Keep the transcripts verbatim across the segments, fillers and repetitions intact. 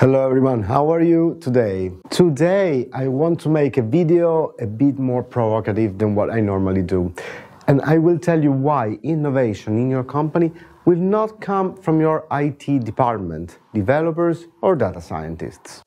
Hello everyone, how are you today? Today I want to make a video a bit more provocative than what I normally do. And I will tell you why innovation in your company will not come from your I T department, developers or data scientists.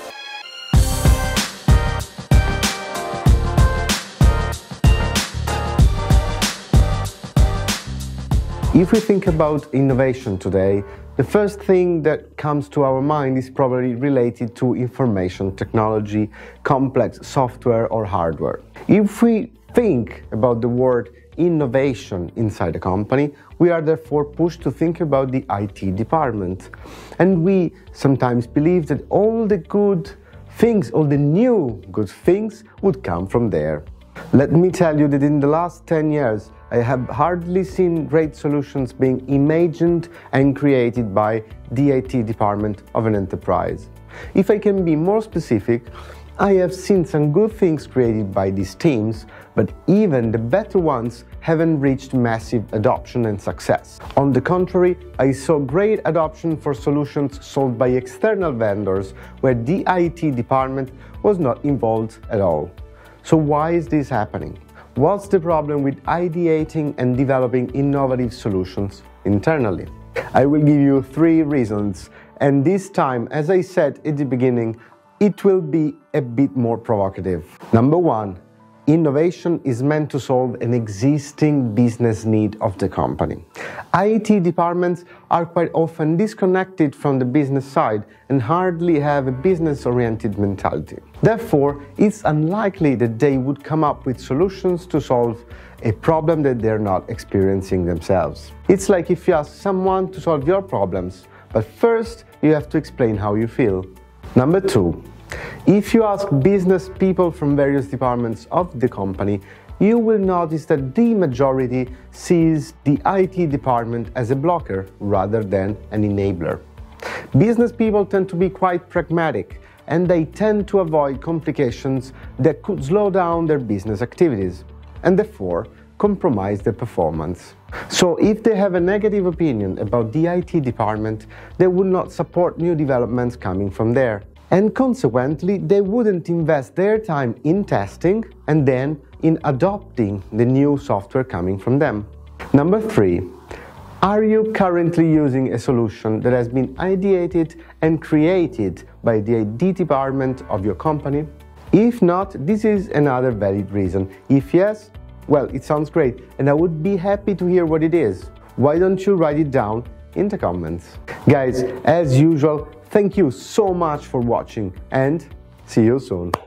If we think about innovation today, the first thing that comes to our mind is probably related to information technology, complex software or hardware. If we think about the word innovation inside a company, we are therefore pushed to think about the I T department. And we sometimes believe that all the good things, all the new good things would come from there. Let me tell you that in the last ten years, I have hardly seen great solutions being imagined and created by the I T department of an enterprise. If I can be more specific, I have seen some good things created by these teams, but even the better ones haven't reached massive adoption and success. On the contrary, I saw great adoption for solutions sold by external vendors where the I T department was not involved at all. So why is this happening? What's the problem with ideating and developing innovative solutions internally? I will give you three reasons, and this time, as I said at the beginning, it will be a bit more provocative. Number one, innovation is meant to solve an existing business need of the company. I T departments are quite often disconnected from the business side and hardly have a business-oriented mentality. Therefore, it's unlikely that they would come up with solutions to solve a problem that they're not experiencing themselves. It's like if you ask someone to solve your problems, but first you have to explain how you feel. Number two, if you ask business people from various departments of the company, you will notice that the majority sees the I T department as a blocker rather than an enabler. Business people tend to be quite pragmatic, and they tend to avoid complications that could slow down their business activities and therefore compromise their performance. So if they have a negative opinion about the I T department, they will not support new developments coming from there. And consequently, they wouldn't invest their time in testing and then in adopting the new software coming from them. Number three, are you currently using a solution that has been ideated and created by the I T department of your company? If not, this is another valid reason. If yes, well, it sounds great, and I would be happy to hear what it is. Why don't you write it down in the comments? Guys, as usual, thank you so much for watching and see you soon.